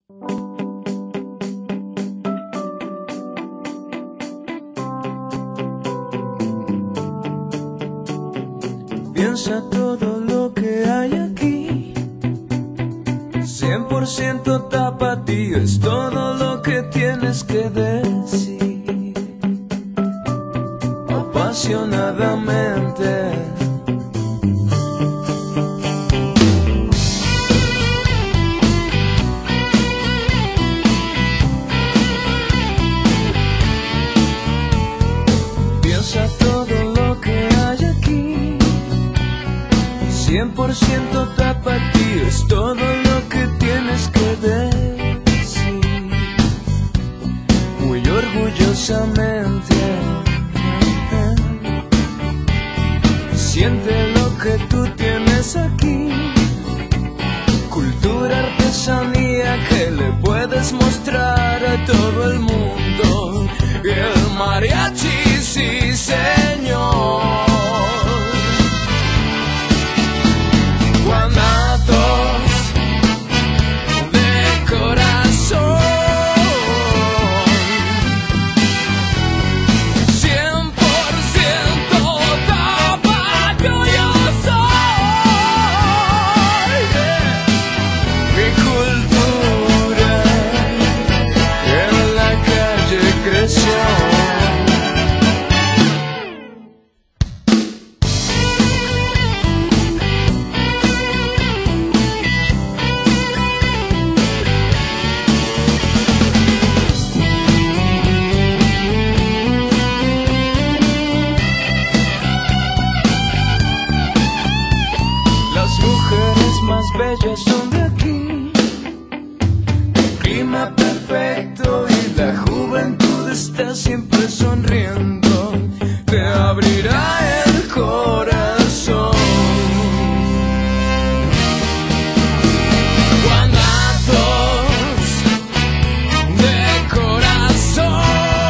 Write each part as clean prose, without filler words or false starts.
Piensa todo lo que hay aquí. 100% tapatío es todo lo que tienes que decir. Apasionadamente. Piensa todo lo que hay aquí. 100% tapatío es todo lo que tienes que decir. Muy orgullosamente. Siente lo que tú tienes aquí. Cultura, artesanía que le puedes mostrar a todo el mundo. Y el mariachi, sí señor. Guanatos de corazón. 100% tapatío yo soy. Mi cultura en la calle creció. Las mujeres más bellas son de aquí. El clima perfecto y la juventud está siempre sonriendo. Te abrirá el corazón. Guanatos de corazón.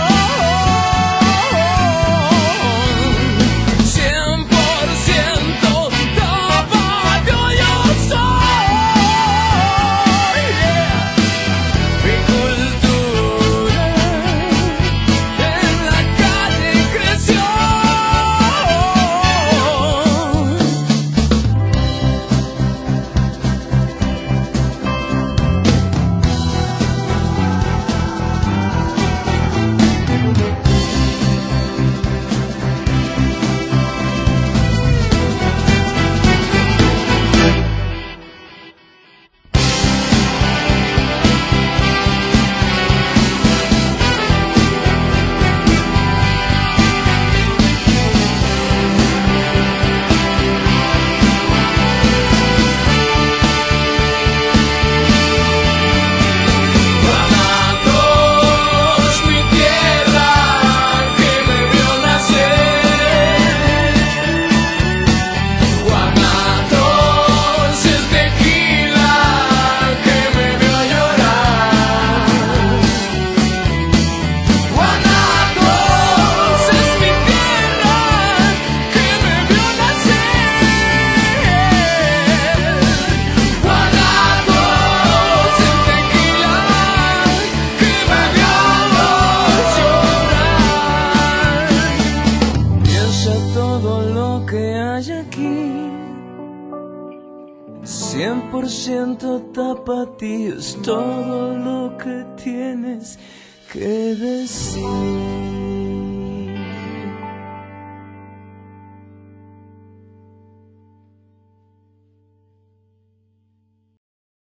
100% tapatío yo soy. Mi cultura en la calle creció. Guanatos, mi tierra que me vio nacer. Guanatos, el tequila que me vio llorar. Guanatos, es mi tierra que me vio nacer. Guanatos, el tequila que me vio llorar. Piensa todo lo que hay aquí. 100% tapatío es todo lo que tienes que decir.